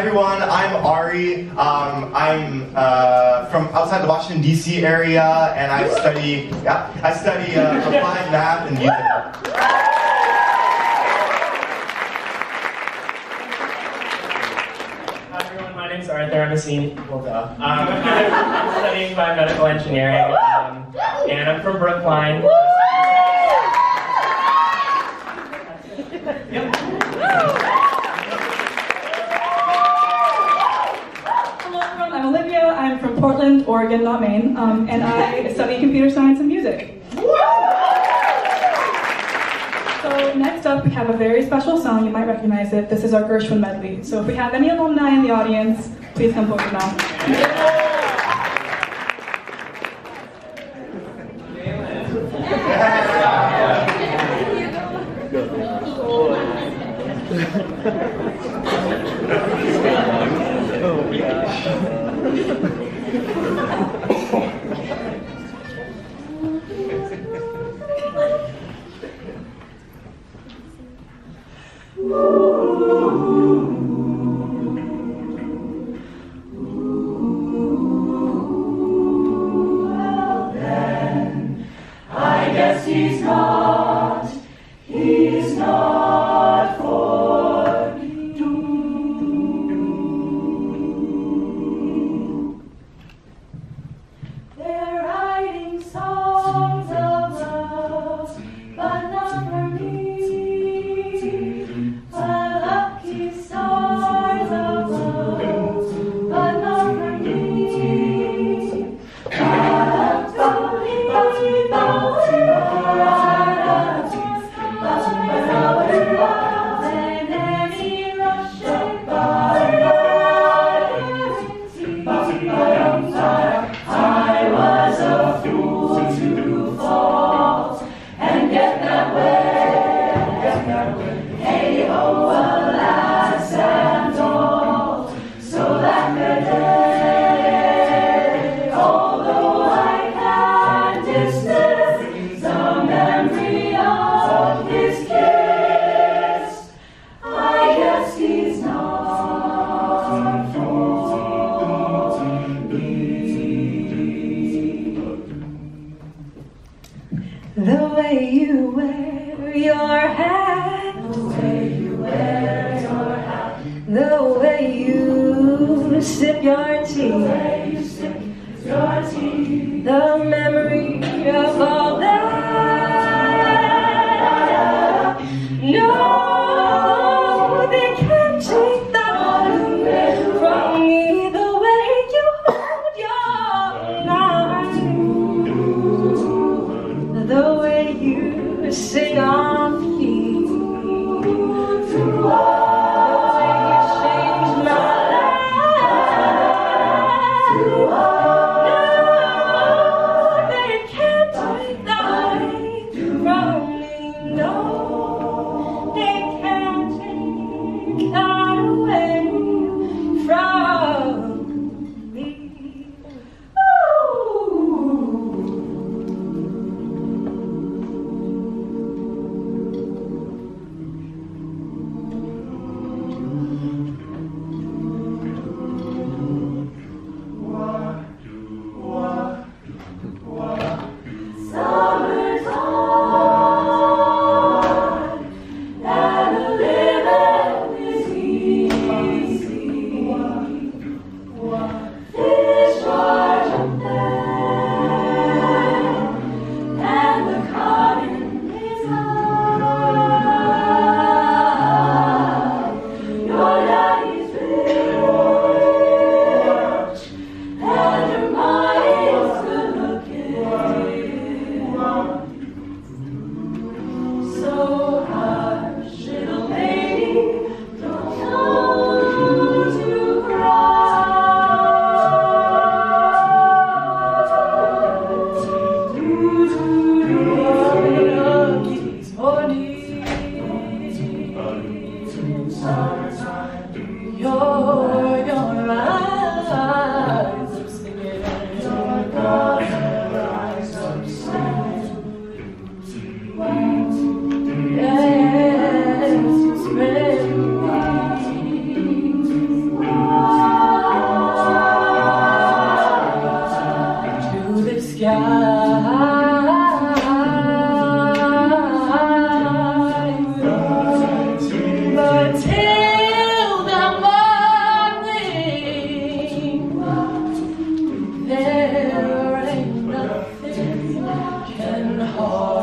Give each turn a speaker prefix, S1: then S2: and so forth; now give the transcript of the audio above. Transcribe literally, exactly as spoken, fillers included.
S1: everyone, I'm Ari. Um, I'm uh, from outside the Washington D C area, and I study yeah, I study uh, applied math and music.
S2: Hi everyone, my name's Arthur. I'm a senior. Well, duh. Um, I'm studying biomedical engineering, um, and I'm from Brookline. Yep.
S3: I'm Olivia. I'm from Portland, Oregon, not Maine, um, and I study computer science and music. So next up, we have a very special song. You might recognize it. This is our Gershwin Medley. So if we have any alumni in the audience, please come forward now.
S4: The way you wear your hat, the way you wear your hat, the way you sip your tea, the way you sip your tea, the memory of all that. No, they can't take that away from me. The way you hold your knife, the way you sing on me, the way you changed my life. No, they can't take that away from me. No, they can't take that away from me. Ooh.
S5: heart.